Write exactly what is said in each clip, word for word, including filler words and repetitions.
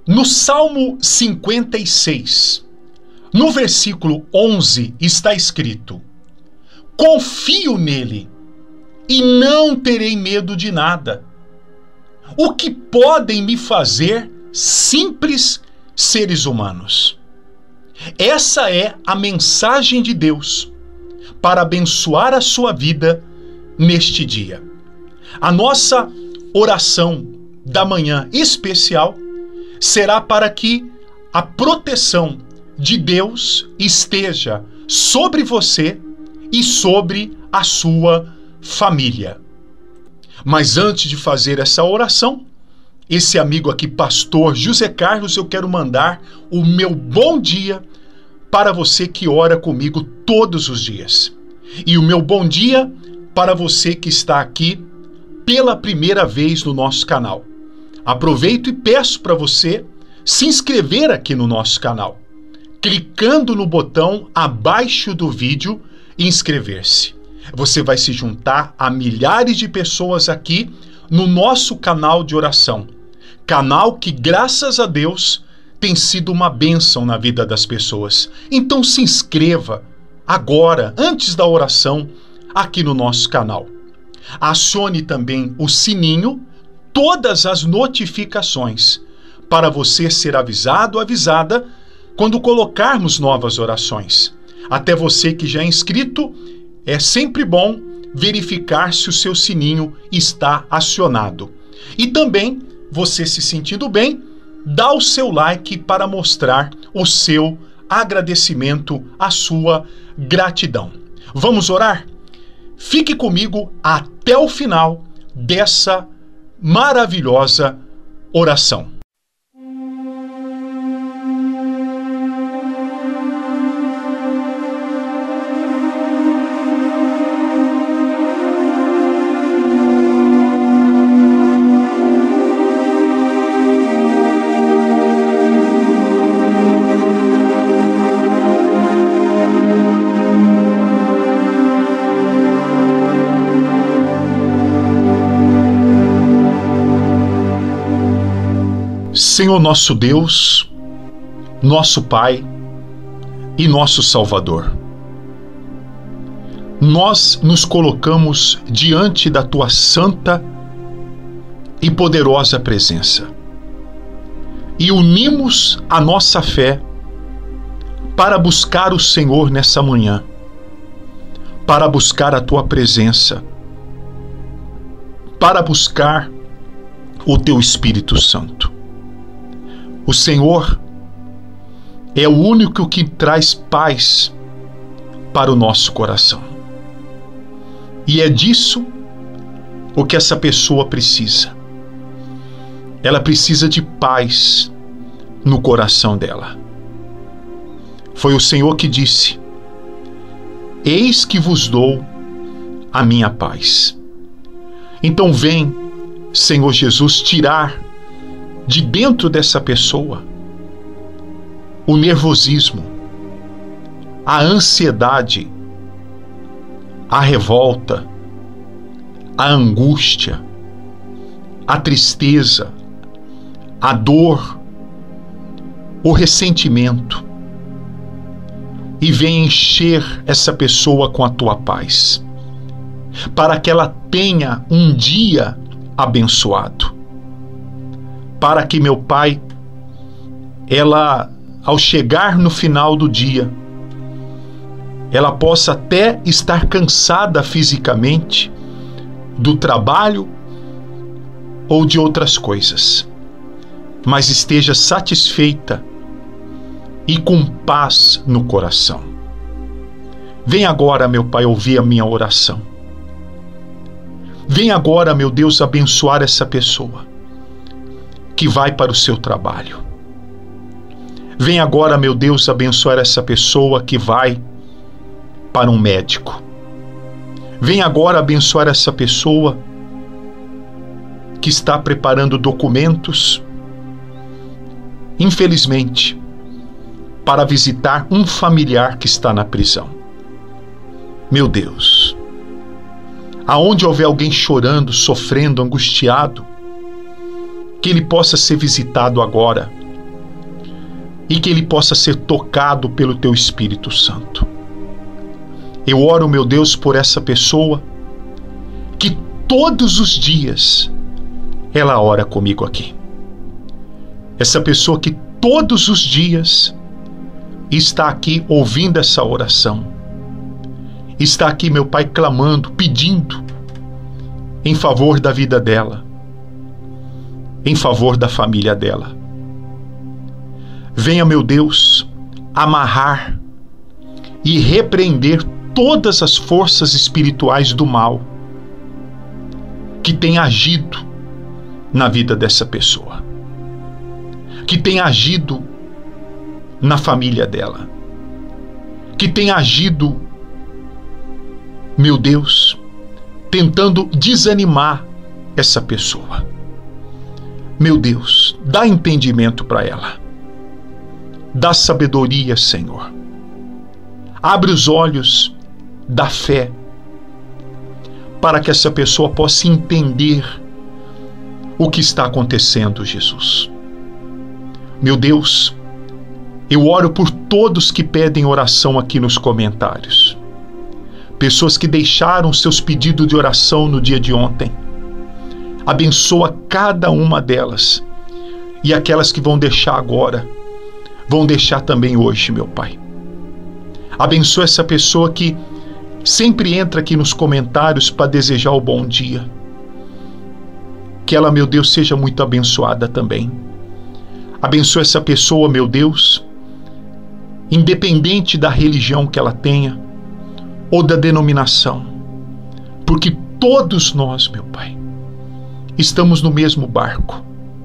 No Salmo cinquenta e seis, no versículo onze, está escrito: confio nele e não terei medo de nada. O que podem me fazer simples seres humanos? Essa é a mensagem de Deus para abençoar a sua vida neste dia. A nossa oração da manhã especial será para que a proteção de Deus esteja sobre você e sobre a sua família. Mas antes de fazer essa oração, esse amigo aqui, pastor José Carlos, eu quero mandar o meu bom dia para você que ora comigo todos os dias. E o meu bom dia para você que está aqui pela primeira vez no nosso canal. Aproveito e peço para você se inscrever aqui no nosso canal, clicando no botão abaixo do vídeo e inscrever-se. Você vai se juntar a milhares de pessoas aqui no nosso canal de oração. Canal que, graças a Deus, tem sido uma bênção na vida das pessoas. Então se inscreva agora, antes da oração, aqui no nosso canal. Acione também o sininho, todas as notificações, para você ser avisado, avisada, quando colocarmos novas orações. Até você que já é inscrito, é sempre bom verificar se o seu sininho está acionado. E também, você se sentindo bem, dá o seu like para mostrar o seu agradecimento, a sua gratidão. Vamos orar? Fique comigo até o final dessa maravilhosa oração. Senhor nosso Deus, nosso Pai e nosso Salvador, nós nos colocamos diante da Tua santa e poderosa presença e unimos a nossa fé para buscar o Senhor nessa manhã, para buscar a Tua presença, para buscar o Teu Espírito Santo. O Senhor é o único que traz paz para o nosso coração. E é disso o que essa pessoa precisa. Ela precisa de paz no coração dela. Foi o Senhor que disse: eis que vos dou a minha paz. Então vem, Senhor Jesus, tirar de dentro dessa pessoa o nervosismo, a ansiedade, a revolta, a angústia, a tristeza, a dor, o ressentimento, e vem encher essa pessoa com a Tua paz, para que ela tenha um dia abençoado. Para que, meu Pai, ela, ao chegar no final do dia, ela possa até estar cansada fisicamente do trabalho ou de outras coisas, mas esteja satisfeita e com paz no coração. Vem agora, meu Pai, ouvir a minha oração. Vem agora, meu Deus, abençoar essa pessoa que vai para o seu trabalho. Vem agora, meu Deus, abençoar essa pessoa que vai para um médico. Vem agora abençoar essa pessoa que está preparando documentos, infelizmente, para visitar um familiar que está na prisão. Meu Deus, aonde houver alguém chorando, sofrendo, angustiado, que ele possa ser visitado agora e que ele possa ser tocado pelo teu Espírito Santo. Eu oro, meu Deus, por essa pessoa que todos os dias ela ora comigo aqui. Essa pessoa que todos os dias está aqui ouvindo essa oração. Está aqui, meu Pai, clamando, pedindo em favor da vida dela, em favor da família dela. Venha, meu Deus, amarrar e repreender todas as forças espirituais do mal que têm agido na vida dessa pessoa, que têm agido na família dela, que têm agido, meu Deus, tentando desanimar essa pessoa. Meu Deus, dá entendimento para ela. Dá sabedoria, Senhor. Abre os olhos da fé para que essa pessoa possa entender o que está acontecendo, Jesus. Meu Deus, eu oro por todos que pedem oração aqui nos comentários. Pessoas que deixaram seus pedidos de oração no dia de ontem. Abençoa cada uma delas. E aquelas que vão deixar agora, vão deixar também hoje, meu Pai. Abençoa essa pessoa que sempre entra aqui nos comentários para desejar o bom dia. Que ela, meu Deus, seja muito abençoada também. Abençoa essa pessoa, meu Deus, independente da religião que ela tenha ou da denominação, porque todos nós, meu Pai, estamos no mesmo barco.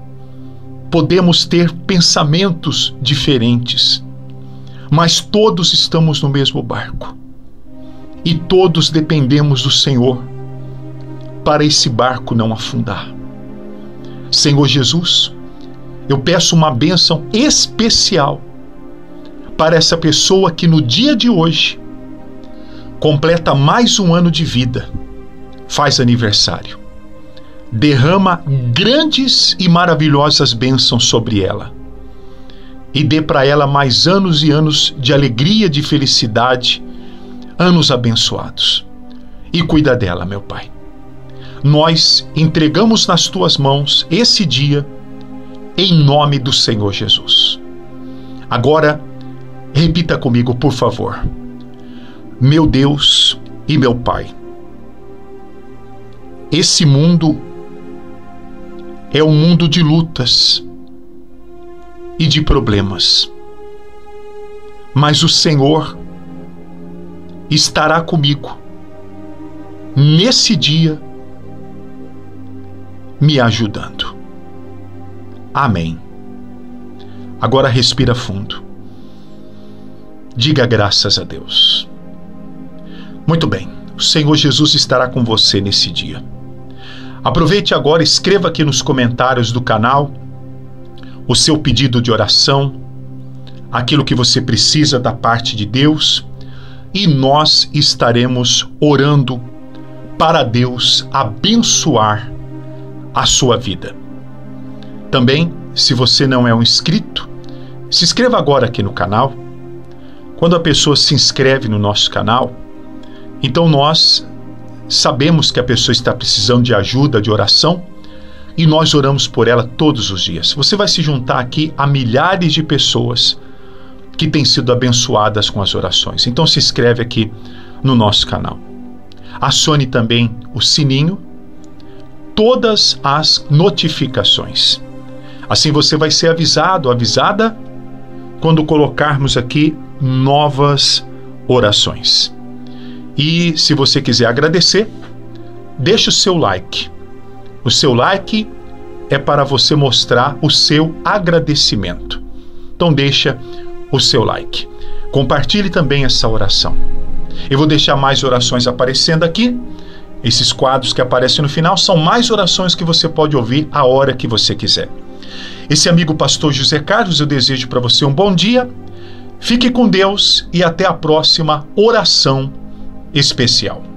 Podemos ter pensamentos diferentes, mas todos estamos no mesmo barco e todos dependemos do Senhor para esse barco não afundar. Senhor Jesus, eu peço uma bênção especial para essa pessoa que no dia de hoje completa mais um ano de vida, faz aniversário. Derrama grandes e maravilhosas bênçãos sobre ela e dê para ela mais anos e anos de alegria, de felicidade, anos abençoados. E cuida dela, meu Pai. Nós entregamos nas tuas mãos esse dia em nome do Senhor Jesus. Agora, repita comigo, por favor. Meu Deus e meu Pai, esse mundo é um mundo de lutas e de problemas, mas o Senhor estará comigo nesse dia, me ajudando. Amém. Agora respira fundo. Diga graças a Deus. Muito bem, o Senhor Jesus estará com você nesse dia. Aproveite agora, escreva aqui nos comentários do canal o seu pedido de oração, aquilo que você precisa da parte de Deus, e nós estaremos orando para Deus abençoar a sua vida. Também, se você não é um inscrito, se inscreva agora aqui no canal. Quando a pessoa se inscreve no nosso canal, então nós sabemos que a pessoa está precisando de ajuda, de oração, e nós oramos por ela todos os dias. Você vai se juntar aqui a milhares de pessoas que têm sido abençoadas com as orações. Então se inscreve aqui no nosso canal. Acione também o sininho, todas as notificações. Assim você vai ser avisado, avisada, quando colocarmos aqui novas orações. E se você quiser agradecer, deixe o seu like. O seu like é para você mostrar o seu agradecimento. Então deixa o seu like. Compartilhe também essa oração. Eu vou deixar mais orações aparecendo aqui. Esses quadros que aparecem no final são mais orações que você pode ouvir a hora que você quiser. Esse amigo pastor José Carlos, eu desejo para você um bom dia. Fique com Deus e até a próxima oração especial.